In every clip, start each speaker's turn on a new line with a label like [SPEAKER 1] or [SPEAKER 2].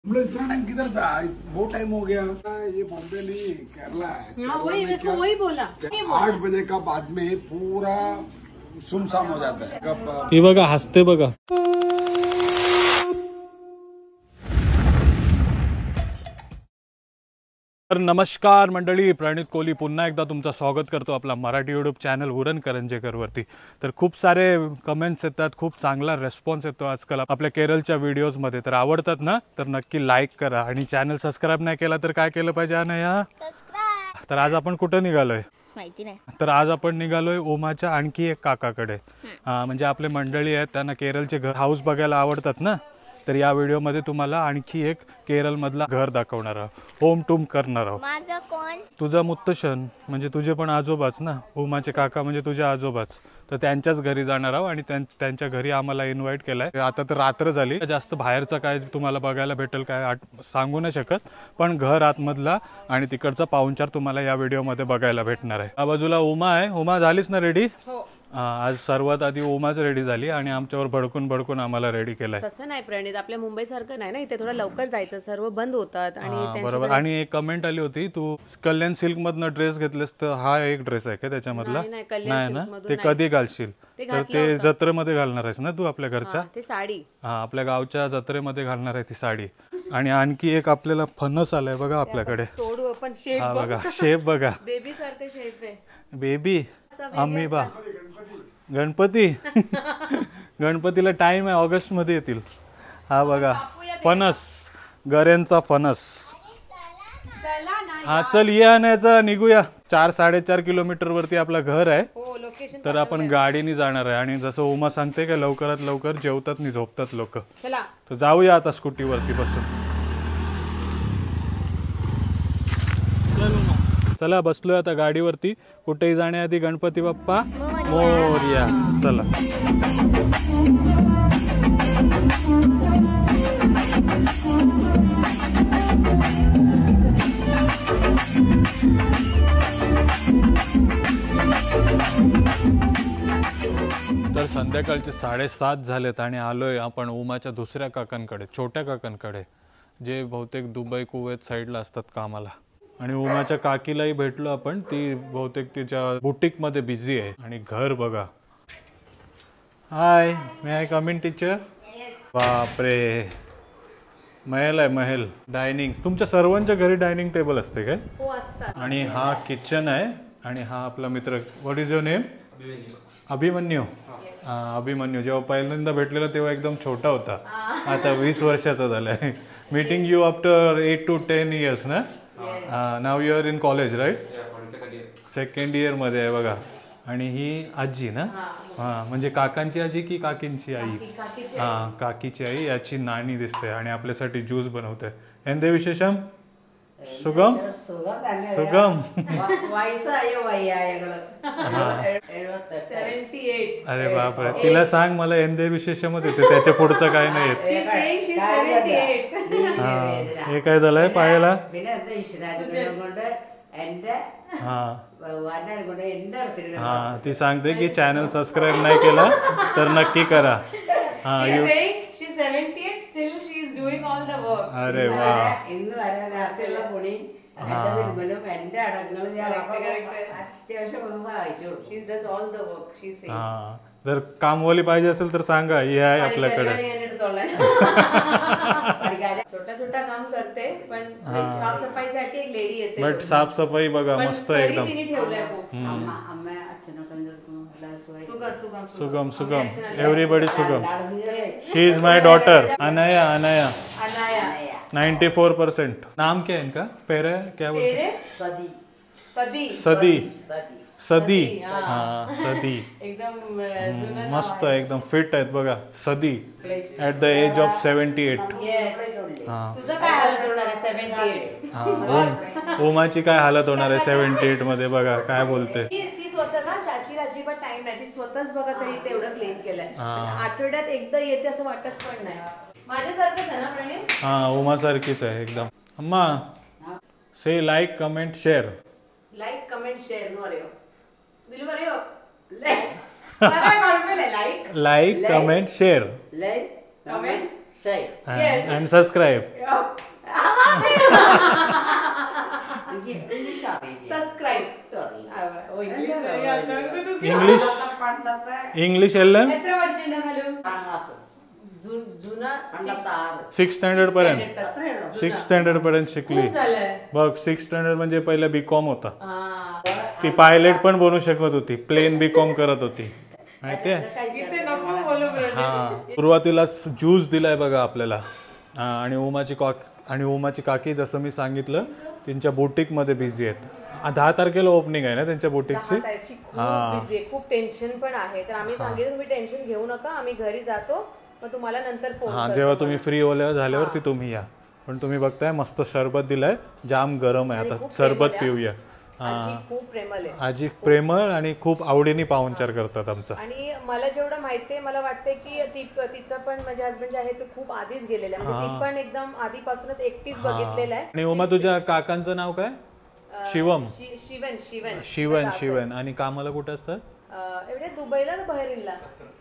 [SPEAKER 1] हम लोग इतना टाइम किधर था? बहुत टाइम हो गया। ये बॉम्बे नहीं केरला है।
[SPEAKER 2] हाँ वही इसको वही बोला।
[SPEAKER 1] 8 बजे का बाद में पूरा सुमसाम हो जाता है।
[SPEAKER 3] हे बघा हसते बघा। तर नमस्कार मंडळी, प्रणित कोहली पुन्हा एकदा तुमचं स्वागत करतो आपला मराठी यूट्यूब चॅनल उरण करंजेकरवरती। तर खूप सारे कमेंट्स येतात, खूप चांगला रिस्पॉन्स येतो आजकाल आपल्या केरळच्या व्हिडिओजमध्ये। तर आवडतात ना तर नक्की लाईक करा आणि चॅनल सबस्क्राइब नाही केला तर काय केलं पाहिजे अनया? सबस्क्राइब। तर आज आपण कुठे निघालोय
[SPEAKER 2] माहिती नाही।
[SPEAKER 3] तर आज आपण निघालोय ओमाच्या आणखी एक काकाकडे। म्हणजे आपले मंडळी आहेत त्यांना केरळचे घर हाऊस बघायला आवडतात ना, तर या व्हिडिओमध्ये तुम्हाला आणखी एक केरळ मधला घर दाखवणार आहोत, होम टूर करणार आहोत।
[SPEAKER 2] माझा कोण?
[SPEAKER 3] तुझा मुत्तशन म्हणजे तुझे पण आजोबाच ना, ओमाचे काका म्हणजे तुझे आजोबाच, तर त्यांच्याच घरी जाणार आहोत आणि त्यांच्या घरी आम्हाला इन्व्हाइट केलाय। आता तर रात्र झाली, जास्त बाहेरचं काय तुम्हाला बघायला भेटेल काय सांगू नाही शकत, पण घर आतमधला आणि तिकडचा पाहुणचार तुम्हाला या व्हिडिओमध्ये बघायला भेटणार आहे। या बाजूला उमा आहे। उमा झालीस ना रेडी?
[SPEAKER 2] हो।
[SPEAKER 3] आज सर्वात आधी ओमाच रेडी झाली आणि आमच्यावर भडकून आम्हाला रेडी केलाय।
[SPEAKER 2] तसं नाही प्रणित, आपल्या मुंबई सारखं नाही ना, इथे थोडं लवकर जायचं, सर्व बंद होतात आणि
[SPEAKER 3] बरोबर। आणि एक कमेंट आली होती, तू कल्याण सिल्क मधनं ड्रेस घेतलेस तर हा एक ड्रेस आहे का त्याच्यामधला? नाही ना, ते कधी घालशील? तर ते जत्रेमध्ये घालणार आहेस ना तू आपल्या घरच्या?
[SPEAKER 2] ते साडी,
[SPEAKER 3] हा आपल्या गावच्या जत्रेमध्ये घालणार आहे ती साडी। आणि आणखी एक आपल्याला फणस आलाय बघा आपल्याकडे,
[SPEAKER 2] तोडू आपण। शेप
[SPEAKER 3] हा बघा, शेप बघा,
[SPEAKER 2] बेबी सारखं शेप आहे।
[SPEAKER 3] बेबी आम्ही बा गणपती गणपतीला टाइम आहे, ऑगस्ट मध्ये येतील। हा बघा फणस, गऱ्यांचा फणस। हा चल ये आणायचा, निघूया। 4-4.5 किलोमीटर वरती आपलं घर आहे, तर आपण गाडीने जाणार आहे। आणि जसं उमा सांगते का लवकरात लवकर जेवतात आणि झोपतात लोक, तर जाऊया आता स्कूटीवरती बसून। चला बसलोय आता गाडीवरती, कुठेही जाण्याआधी गणपती बाप्पा मोरया। चला तर संध्याकाळचे 7:30 झालेत आणि आलोय आपण उमाच्या दुसऱ्या काकांकडे, छोट्या काकांकडे, जे बहुतेक दुबई कुवेत साईडला असतात कामाला। आणि उमाच्या काकीलाही भेटलो आपण, ती बहुतेक तिच्या बुटीक मध्ये बिझी आहे। आणि घर बघा। Hi, may I come in teacher? बापरे, महल आहे महल। डायनिंग, तुमच्या सर्वांच्या घरी डायनिंग टेबल असते काय?
[SPEAKER 2] हो असतात। आणि
[SPEAKER 3] हा किचन आहे आणि हा आपला मित्र, what is your name? Abhimanyu. Abhimanyu जेव्हा पहिल्यांदा भेटलेला तेव्हा एकदम छोटा होता, आता 20 वर्षाचा झालाय। Meeting you after 8 to 10 years ना? नाव you are in college right? Second year मध्ये आहे बघा। आणि ही आजी ना? हा म्हणजे काकांची आजी की काकींची आई? हा काकीची आई। याची नानी दिसते आणि आपल्यासाठी ज्यूस बनवते। एंदे विशेषम सुगम सुगम। अरे बापरे, तिला सांग मला एंदे विशेषमच येते, त्याच्या पुढचं काय नाही येत। हा हे काय झालंय पायाला? हा ती सांगते की चॅनल सबस्क्राईब नाही केला तर नक्की करा। हा अरे वा, हा जर कामवाली पाहिजे असेल तर सांगा, ही आहे आपल्याकडे।
[SPEAKER 2] छोटा छोटा काम करते, पण साफसफाईसाठी एक लेडी येते।
[SPEAKER 3] बट साफसफाई बघा मस्त एकदम। सुगम सुगम, एवरीबडी सुगम। शी इज माय डॉटर अनया। अनया 94%। नाम क्या है इनका? पेरे क्या बोलते? सदी सदी। हाँ सदी, एकदम मस्त एकदम फिट आहेत बघा सदी, ॲट द एज ऑफ 78।
[SPEAKER 2] तुझं काय हालत होणार आहे 78?
[SPEAKER 3] हा ओमाची काय हालत होणार आहे 78 मध्ये बघा काय बोलते।
[SPEAKER 2] ती स्वतः ना, चाचीला अजिबात टाइम नाही, ती स्वतःच बघा तरी तेवढं क्लेम केलंय। आठवड्यात एकदा येते असं वाटत पण नाही। माझ्यासारखंच आहे ना प्रणित?
[SPEAKER 3] हा उमा सारखीच आहे एकदम। अम्मा से like comment share.
[SPEAKER 2] Like comment share no अरे दिल भरे हो
[SPEAKER 3] like comment share.
[SPEAKER 2] Comment
[SPEAKER 3] and subscribe. English LM 6th standard पर्यंत शिकली बघ. 6th standard म्हणजे पहिला B.Com होता. ती पायलट पण बनू शकत होती, प्लेन B.Com करत होती माहितीये. हा सुरुवातीला ज्यूस दिलाय बघा आपल्याला. आणि उमाची काकी जसं मी सांगितलं त्यांच्या बुटीक मध्ये बिझी आहेत. 10 तारखेला ओपनिंग आहे ना त्यांच्या बुटीकची.
[SPEAKER 2] खूप टेन्शन पण आहे, तर आम्ही सांगितलं तुम्ही टेन्शन घेऊ नका, आम्ही घरी जातो मग तुम्हाला नंतर फोन.
[SPEAKER 3] हा जेव्हा तुम्ही फ्री झाल्यावरती तुम्ही या. पण तुम्ही बघताय मस्त सरबत दिलाय, जाम गरम आहे, आता सरबत पिऊया.
[SPEAKER 2] खूप प्रेमळ आहे.
[SPEAKER 3] आजी प्रेमळ आणि खूप आवडीने पाहुणचार करतात आमचं.
[SPEAKER 2] आणि मला जेवढं माहितीये मला वाटतंय की तिचं पण माझे हसबंड जे आहे ते खूप आधीच गेलेलं आहे, म्हणजे ती पण एकदम आधीपासूनच एकटीच बघितलेलं आहे.
[SPEAKER 3] आणि उमा तुझ्या काकांचं नाव काय? शिवम. शिवन. आणि कामाला कुठे असतात?
[SPEAKER 2] एवढे दुबईला ना बहरीनला.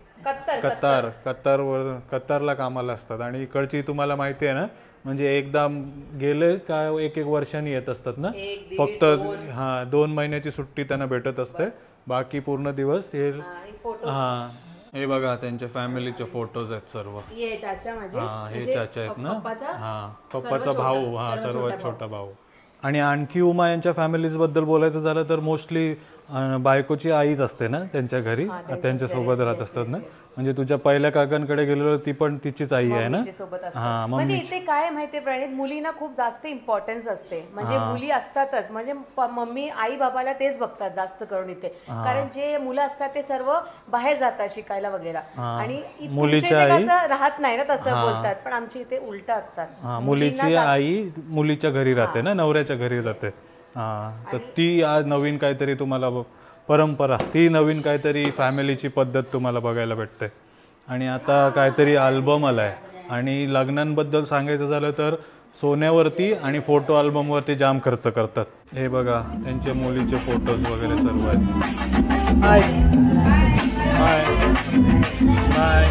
[SPEAKER 3] कतारला कामाला असतात. आणि इकडची तुम्हाला माहिती आहे ना, म्हणजे एकदा गेले का एक वर्षांनी येत असतात ना. फक्त 2 महिन्याची सुट्टी त्यांना भेटत असते, बाकी पूर्ण दिवस हे. हे बघा त्यांच्या फॅमिलीचे फोटोज आहेत सर्व.
[SPEAKER 2] हे चाचा
[SPEAKER 3] आहेत ना. पप्पाचा भाऊ, सर्वात छोटा भाऊ. आणि आणखी उमा यांच्या फॅमिलीज बद्दल बोलायचं झालं तर मोस्टली बायकोची आईच असते ना त्यांच्या घरी, त्यांच्या सोबत राहत असतात ना. म्हणजे तुझ्या पहिल्या काकांकडे गेलेलो ती पण तिचीच आई आहे ना.
[SPEAKER 2] म्हणजे इथे काय माहितीये प्रणित, मुलींना खूप जास्त इम्पॉर्टन्स असते. म्हणजे मुली असतातच, म्हणजे मम्मी आई बाबाला तेच बघतात जास्त करून इथे. कारण जे मुलं असतात ते सर्व बाहेर जातात शिकायला वगैरे, आणि
[SPEAKER 3] मुलीच्या आई
[SPEAKER 2] राहत नाही ना तसं बोलतात, पण आमच्या इथे उलट असतात.
[SPEAKER 3] मुलीची आई मुलीच्या घरी राहते ना, नवऱ्याच्या घरी राहते. तर ती आज नवीन काहीतरी तुम्हाला परंपरा, ती नवीन काहीतरी फॅमिलीची पद्धत तुम्हाला बघायला भेटते. आणि आता काहीतरी अल्बम आलाय. आणि लग्नांबद्दल सांगायचं झालं तर सोन्यावरती आणि फोटो अल्बमवरती जाम खर्च करतात. हे बघा त्यांच्या मुलीचे फोटोज वगैरे सर्व आहेत. Bye bye bye.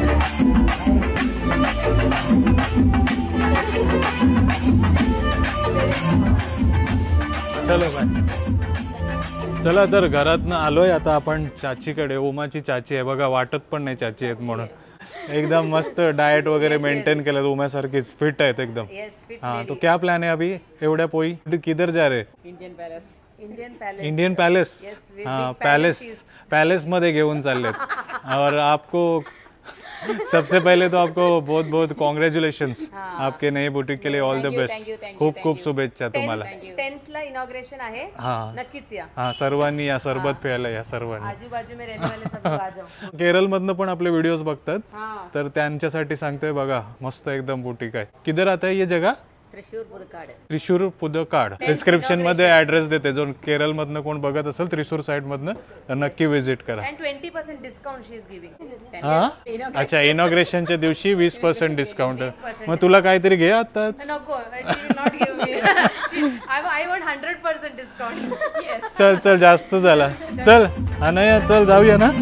[SPEAKER 3] चलो बाय. चला तर घरातनं आलोय आता आपण चाचीकडे. उमाची चाची आहे बघा, वाटत पण नाही चाची आहेत म्हणून. एकदम मस्त डाएट वगैरे मेंटेन केलं, उम्यासारखीच फिट आहेत एकदम. हाँ तो क्या प्लान है अभी एवढ्या पोई? किधर जा रहे? Indian palace. हाँ पैलेस मध्ये घेऊन चाललेत. और आपको सबसे पहले तो आपको बहुत बहुत कॉन्ग्रॅच्युलेशन्स आपके नए बुटीक के लिए. All the best. खूप खूप शुभेच्छा तुम्हाला.
[SPEAKER 2] 10th ला इनॉग्रेशन आहे, नक्कीच या.
[SPEAKER 3] हा सर्वांनी या, सरबत प्यायला या सर्वांनी.
[SPEAKER 2] आजूबाजू में रहने वाले सब लोग आ जाओ.
[SPEAKER 3] केरळ मधनं पण आपले व्हिडिओज बघतात, तर त्यांच्यासाठी सांगतोय बघा, मस्त एकदम बुटीक आहे. किधर आता है ये जगह? त्रिशूर पुदकाड. डिस्क्रिप्शन मध्ये ऍड्रेस देते, जो केरळ मधनं कोण बघत असेल त्रिशूर साइड मधनं तर नक्की विजिट करा.
[SPEAKER 2] 20% डिस्काउंट शी इज गिविंग.
[SPEAKER 3] हा अच्छा, इनॉग्रेशनच्या दिवशी 20% डिस्काउंट. मग तुला काहीतरी घे आता.
[SPEAKER 2] नको, she will not give me. I want 100% discount.
[SPEAKER 3] चल जास्त झाला. चल अनया, चल जाऊया ना.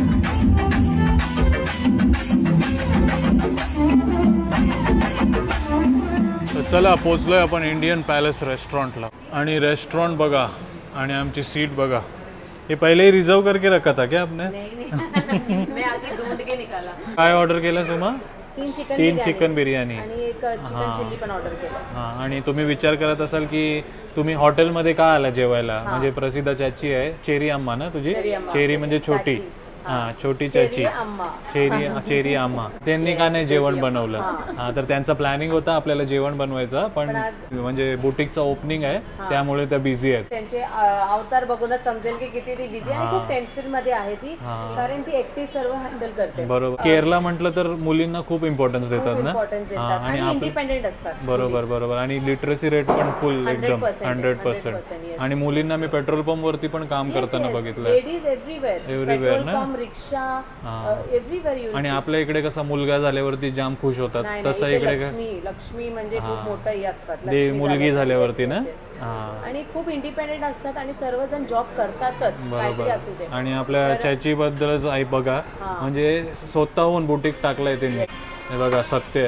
[SPEAKER 3] चला पोचलोय आपण इंडियन पॅलेस रेस्टोरेंटला. आणि रेस्टोरेंट बघा आणि आमची सीट बघा. हे पहिले ही रिझर्व करके रखा था क्या आपने?
[SPEAKER 2] मैं आगे ढूंढ के निकाला.
[SPEAKER 3] काय ऑर्डर केलं सुमा?
[SPEAKER 2] 3
[SPEAKER 3] चिकन बिर्याणी
[SPEAKER 2] आणि एक चिकन चिल्ली पण ऑर्डर केलं.
[SPEAKER 3] हां. आणि तुम्ही विचार करत असाल की तुम्ही हॉटेलमध्ये का आला जेवायला? म्हणजे प्रसिद्ध चाची आहे, चेरी अम्मा ना तुझी. चेरी म्हणजे छोटी. हा छोटी चाची, चेरी आम्हा. त्यांनी का नाही जेवण बनवलं? हा तर त्यांचा प्लॅनिंग होता आपल्याला जेवण बनवायचा, पण म्हणजे बुटीकचा ओपनिंग आहे त्यामुळे त्या बिझी आहेत.
[SPEAKER 2] त्यांचे अवतार बघूनच समजेल की किती ती बिझी आणि खूप टेन्शन मध्ये आहे ती, कारण ती एकटी सर्व हँडल करते.
[SPEAKER 3] बरोबर. केरला म्हटलं तर मुलींना खूप इम्पॉर्टन्स देतात ना,
[SPEAKER 2] आणि इंडिपेंडेंट असतात.
[SPEAKER 3] बरोबर. आणि लिटरसी रेट पण फुल एकदम 100%. आणि मुलींना मी पेट्रोल पंप वरती पण काम करताना बघितलं.
[SPEAKER 2] लेडीज एव्हरीवेअर ना, रिक्षा एव्हरीवेअर.
[SPEAKER 3] आणि आपल्या इकडे कसा मुलगा झाल्यावरती जाम खुश होतात, तसं इकडे
[SPEAKER 2] लक्ष्मी म्हणजे खूप मोठं असतात
[SPEAKER 3] मुलगी झाल्यावरती ना.
[SPEAKER 2] आणि खूप इंडिपेंडेंट असतात आणि सर्वजण जॉब करतातच.
[SPEAKER 3] बरोबर. आणि आपल्या चाची बद्दलच आई बघा, म्हणजे स्वतःहून बुटीक टाकलंय त्यांनी. हे बघा सत्य आहे.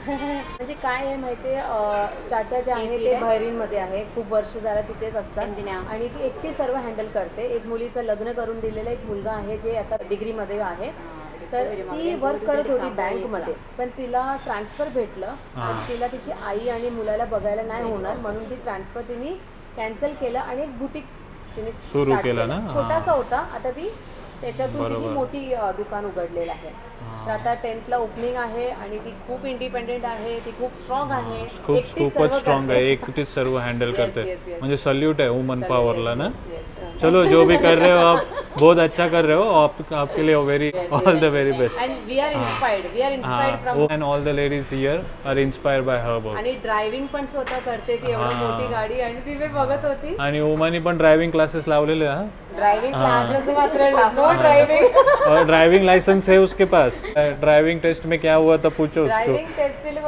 [SPEAKER 2] म्हणजे काय आहे माहितीये, चाचा जे आहे ते बहरीनमध्ये आहे, खूप वर्ष जरा तिथेच असतात आणि ती एकटी सर्व हँडल करते. एक मुलीचं लग्न करून दिलेलं एक मुलगा आहे जे आता डिग्रीमध्ये आहे, तर ती वर्क करत होती बँकमध्ये, पण तिला ट्रान्सफर भेटलं आणि तिला तिची आई आणि मुलाला बघायला नाही होणार म्हणून ती ट्रान्सफर तिने कॅन्सल केलं आणि एक बुटीक तिने
[SPEAKER 3] सुरू केलं ना.
[SPEAKER 2] छोटासा होता, आता ती त्याच्यातून तिने मोठी दुकान उघडलेलं आहे. तर आता 10th ला ओपनिंग आहे आणि ती खूप इंडिपेंडेंट आहे, ती खूप स्ट्रॉंग आहे,
[SPEAKER 3] खूपच स्ट्रॉंग आहे, एकटीच सर्व हँडल करते. म्हणजे सल्यूट आहे वुमन पॉवरला ना. चलो जो भी कर रहे हो आप बहुत अच्छा कर रहे हो, आपके लिए very all the very best.
[SPEAKER 2] And we are inspired from
[SPEAKER 3] and all the ladies here are inspired by her both.
[SPEAKER 2] आणि ड्रायव्हिंग पण स्वतः करते ती, एवढी मोठी गाडी आणि ती मी बघत होती.
[SPEAKER 3] आणि उमानी पण ड्रायव्हिंग क्लासेस लावलेले.
[SPEAKER 2] ड्राइविंग क्लासेस मात्र नो ड्राइविंग
[SPEAKER 3] और ड्राइविंग लाइसेंस है उसके पास. ड्राइविंग टेस्ट में क्या हुआ था पूछो उसको.
[SPEAKER 2] ड्राइविंग टेस्ट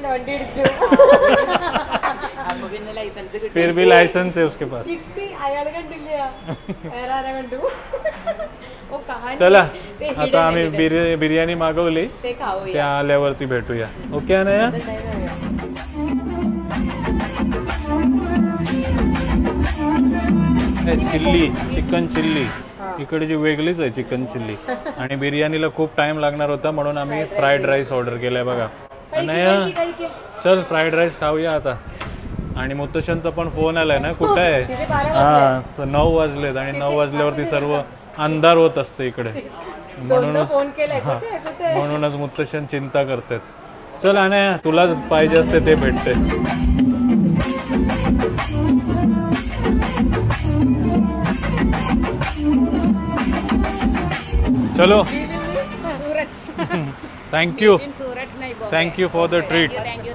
[SPEAKER 3] फिर भी लाइसेंस है उसके पास. चला आता आम्ही बिर्याणी मागवली,
[SPEAKER 2] ते खाऊया.
[SPEAKER 3] त्या आल्यावरती भेटूया. ओके अनया. चिल्ली, चिकन चिल्ली इकडची वेगळीच आहे चिकन चिल्ली. आणि बिर्याणीला खूप टाइम लागणार होता म्हणून आम्ही फ्राईड राईस ऑर्डर केलाय. बघा अनया, चल फ्राईड राईस खाऊया आता. आणि मुत्तशनचा पण फोन आलाय ना, कुठं आहे. हा 9 वाजलेत आणि 9 वाजल्यावरती सर्व अंधार होत असते इकडे, म्हणूनच मुत्तशन चिंता करतात. चल अनया, तुला पाहिजे असते ते भेटते. चलो thank you for the treat.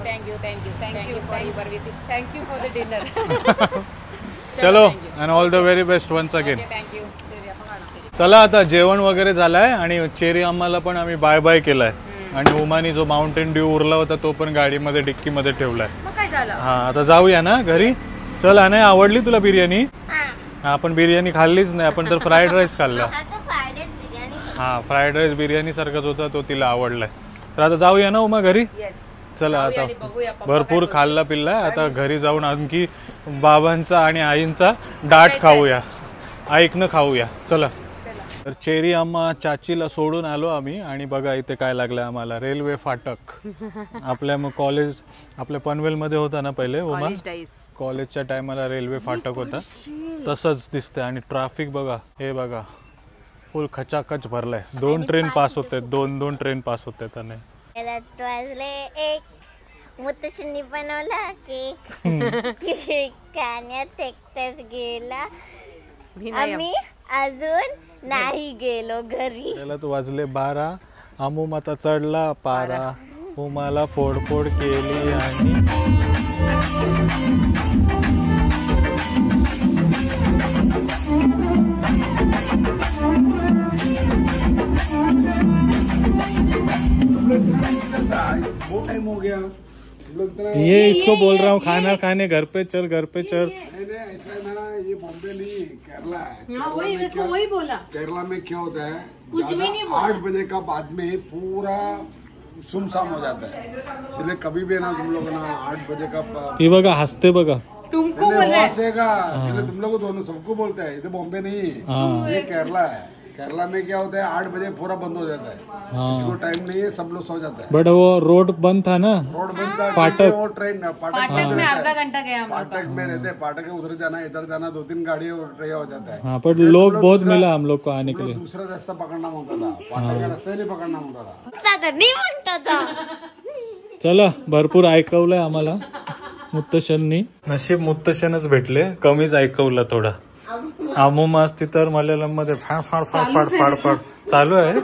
[SPEAKER 2] Thank you for the dinner.
[SPEAKER 3] चलो and all the very best once again. चला आता जेवण वगैरे झालंय आणि चेरी आम्हाला पण आम्ही बाय बाय केलाय. आणि उमानी जो माउंटेन ड्यू उरला होता तो पण गाडीमध्ये डिक्कीमध्ये ठेवलाय. हा आता जाऊया ना घरी. चल अनया, आवडली तुला बिर्याणी. आपण बिर्याणी खाल्लीच नाही, आपण तर फ्राईड राईस खाल्ला. हा फ्राईड राईस बिर्याणी सारखाच होता, तो तिला आवडलाय. तर आता जाऊया ना उमा घरी. चला आता भरपूर खाल्ला पिल्ला, आता घरी जाऊन आणखी बाबांचा आणि आईंचा डाट खाऊया, ऐकणं खाऊया. चला. तर चेरी अम्मा चाचीला सोडून आलो आम्ही आणि बघा इथे काय लागलं आम्हाला, रेल्वे फाटक. आपल्या मग कॉलेज आपल्या पनवेलमध्ये होता ना पहिले उमा, कॉलेजच्या टायमाला रेल्वे फाटक होता तसंच दिसतंय. आणि ट्रॅफिक बघा, हे बघा फुल खचाखच भरलाय. 2 ट्रेन पास होते, 2 ट्रेन पास होते. त्याने
[SPEAKER 4] मुत्तशनी बनवला केक खाण्यात एकटाच गेला, आम्ही अजून नाही गेलो घरी.
[SPEAKER 3] त्याला तो वाजले 12. अमूम आता चढला पारा, उमाला फोडफोड केली आणि
[SPEAKER 1] वो टाइम हो गया.
[SPEAKER 3] ये इसको बोल रहा हूँ खाना खाने घर पे चल, घर पे चल.
[SPEAKER 1] नहीं ऐसा है ना, ये बॉम्बे नहीं केरला है.
[SPEAKER 2] वही बोला.
[SPEAKER 1] केरला में क्या होता है, कुछ भी नहीं, 8 बजे का बाद में पूरा सुमसाम हो जाता है. इसलिए कभी भी ना तुम लोग ना 8 बजे का.
[SPEAKER 3] ये बघा हसते बघा.
[SPEAKER 2] तुमको बोल रहा
[SPEAKER 1] है, तुम लोग दोनों सबको बोलता है. इधर बॉम्बे नहीं, ये केरला है. केरला में क्या होता है, 8 बजे पूरा बंद हो जाता है. किसी को टाइम नहीं है, सब लोग सो जाता है.
[SPEAKER 3] बट वो रोड बंद था ना,
[SPEAKER 1] रोड बंद था.
[SPEAKER 3] फाटक,
[SPEAKER 1] वो ट्रेन
[SPEAKER 2] फाटक में आधा घंटा गया.
[SPEAKER 1] फाटक में रहते, फाटक के उधर जाना इधर जाना, 2-3 गाड़ी हो जाता है.
[SPEAKER 3] हाँ, पर लोग बहुत मिला हम लोग को आने के लिए.
[SPEAKER 1] दूसरा रास्ता पकड़ना होता था, फाटक का रास्ता नहीं पकड़ना होता था.
[SPEAKER 4] नाही म्हणता था.
[SPEAKER 3] चला भरपूर ऐकवलंय आम्हाला मुत्तशननी. नशीब मुत्तशनच भेटले, कमीच ऐकवलं थोडा. अमुम असती तर मल्याळम मध्ये फाड फाड फाड फाड फाड फाड चालू आहे.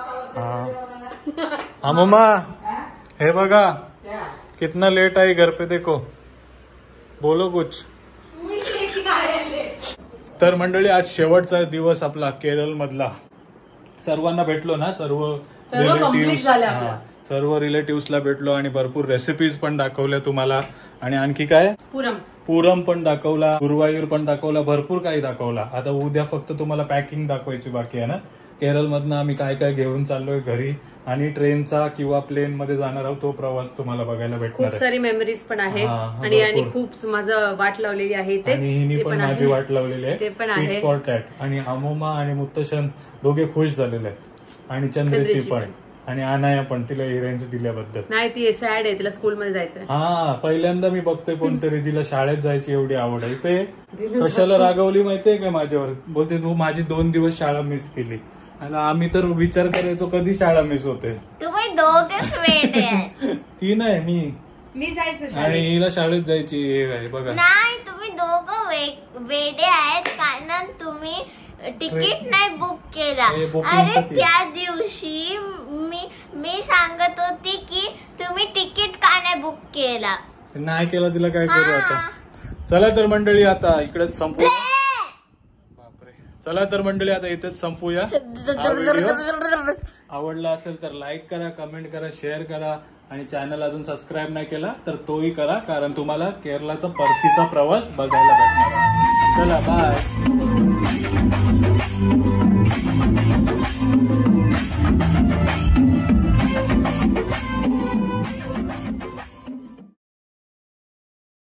[SPEAKER 3] अमुमा हे बघा कितना लेट आई घर पे, देखो बोलो कुछ. तर मंडळी आज शेवटचा दिवस आपला केरळ मधला. सर्वांना भेटलो ना, सर्व रिलेटिव्हला भेटलो आणि भरपूर रेसिपीज पण दाखवल्या तुम्हाला. आणि आणखी काय, पुरम पण दाखवला, गुरुवायूर पण दाखवला, भरपूर काही दाखवला. आता उद्या फक्त तुम्हाला पॅकिंग दाखवायची बाकी आहे ना. केरळमधनं आम्ही काय काय घेऊन चाललोय घरी, आणि ट्रेनचा किंवा प्लेन मध्ये जाणार आहोत तो प्रवास तुम्हाला बघायला भेटणार
[SPEAKER 2] खूप
[SPEAKER 3] आहे.
[SPEAKER 2] सारी मेमरीज पण आहेत
[SPEAKER 3] हा,
[SPEAKER 2] आणि खूप माझं वाट लावलेली आहे ते,
[SPEAKER 3] आणि हिनी पण माझी वाट लावलेली आहे,
[SPEAKER 2] ते पण आहे
[SPEAKER 3] फॉर टॅट. आणि अमोमा आणि मुत्तशन दोघे खुश झालेले आहेत, आणि चंद्रची पण, आणि अनाया पण, तिला हिरेंच दिल्याबद्दल.
[SPEAKER 2] नाही ती सॅड आहे, तिला स्कूलमध्ये जायचंय.
[SPEAKER 3] हा, पहिल्यांदा मी बघतोय कोणतरी जिला शाळेत जायची एवढी आवड आहे. ते कशाला रागवली माहितीये का माझ्यावर, बोलते तू माझी 2 दिवस शाळा मिस केली. आणि आम्ही तर विचार करायचो कधी शाळा मिस होते.
[SPEAKER 4] तुम्ही दोघेच वेडे आहे.
[SPEAKER 3] ती नाही,
[SPEAKER 2] मी जायचं
[SPEAKER 3] आणि हिला शाळेत जायची हे आहे बघा.
[SPEAKER 4] नाही, तुम्ही दोघं वेडे आहेत, कारण तुम्ही तिकीट नाही बुक केला.
[SPEAKER 3] हे booking
[SPEAKER 4] अरे
[SPEAKER 3] साठी.
[SPEAKER 4] त्या दिवशी मी सांगत होती की तुम्ही तिकीट का नाही बुक केला.
[SPEAKER 3] नाही केला, तिला काय करू आता. चला तर मंडळी आता इकडेच संपूया. बापरे. चला तर मंडळी आता इथेच संपूया. हा व्हिडिओ आवडला असेल तर लाईक करा, कमेंट करा, शेअर करा, आणि चॅनल अजून सबस्क्राईब नाही केला तर तोही करा, कारण तुम्हाला केरळाचा परतीचा प्रवास बघायला भेटणार आहे. चला बाय.